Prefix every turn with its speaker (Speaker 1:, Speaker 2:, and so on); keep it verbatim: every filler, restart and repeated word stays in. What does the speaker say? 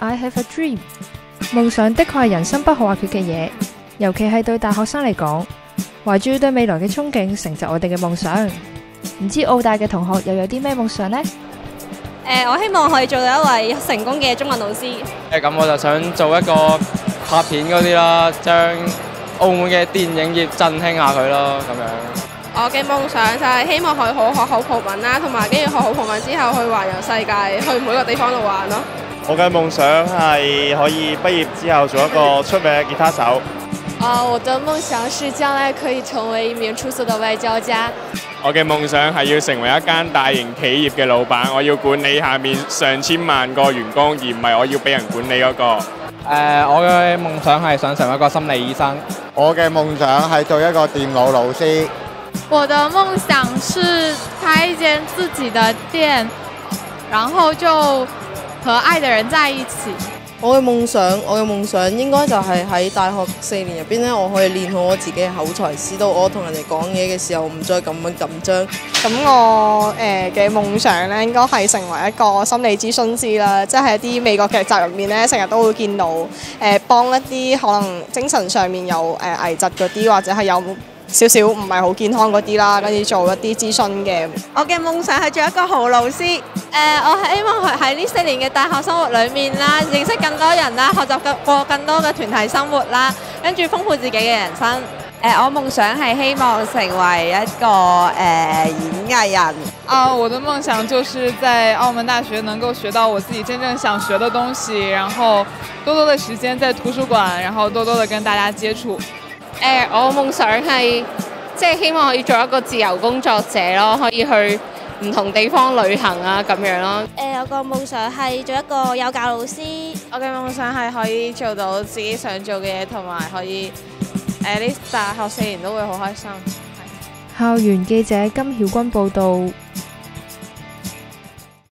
Speaker 1: I have a dream。夢想的確係人生不可或缺嘅嘢，尤其係對大學生嚟講，懷住對未來嘅憧憬，成就我哋嘅夢想。唔知澳大嘅同學又有啲咩夢想呢？
Speaker 2: 誒、呃，我希望可以做到一位成功嘅中文老師。
Speaker 3: 誒，咁我就想做一個拍片嗰啲啦，將澳門嘅電影業振興下佢咯，咁樣。
Speaker 4: 我嘅夢想就係希望可以好學好葡文啦，同埋跟住學好葡文之後去環遊世界，去每個地方度玩咯。
Speaker 5: 我嘅夢想係可以畢業之後做一個出名嘅吉他手。
Speaker 6: 啊，我的夢想是將來可以成為一名出色的外交家。
Speaker 7: 我嘅夢想係要成為一間大型企業嘅老闆，我要管理下面上千萬個員工，而唔係我要俾人管理嗰個。誒、
Speaker 3: 呃，我嘅夢想係想成為一個心理醫生。
Speaker 8: 我嘅夢想係做一個電腦老師。
Speaker 9: 我的夢想是開一間自己的店，然後就和愛的人在一起。
Speaker 10: 我嘅夢想，我嘅夢想應該就係喺大學四年入邊咧，我可以練好我自己嘅口才，使到我同人哋講嘢嘅時候唔再咁樣緊張。
Speaker 11: 咁我誒嘅夢想咧，應該係成為一個心理諮詢師啦，即係一啲美國劇集入面咧，成日都會見到誒、呃、幫一啲可能精神上面有誒危疾嗰啲，或者係有少少唔係好健康嗰啲啦，跟住做一啲諮詢嘅。
Speaker 2: 我嘅夢想係做一個好老師。誒、呃，我係希望喺呢四年嘅大學生活裏面啦，認識更多人啦，學習過更多嘅團體生活啦，跟住豐富自己嘅人生。誒、呃，我夢想係希望成為一個誒、呃、演藝人。
Speaker 9: 啊，我的夢想就是在澳門大學能夠學到我自己真正想學的東西，然後多多的時間在圖書館，然後多多的跟大家接觸。
Speaker 6: 誒、呃，我夢想係即係希望可以做一個自由工作者咯，可以去唔同地方旅行啊咁樣咯。
Speaker 2: 誒、呃，我個夢想係做一個幼教老師。
Speaker 4: 我嘅夢想係可以做到自己想做嘅嘢，同埋可以誒呢大學四年都會好開心。
Speaker 1: 校園記者金曉君報導。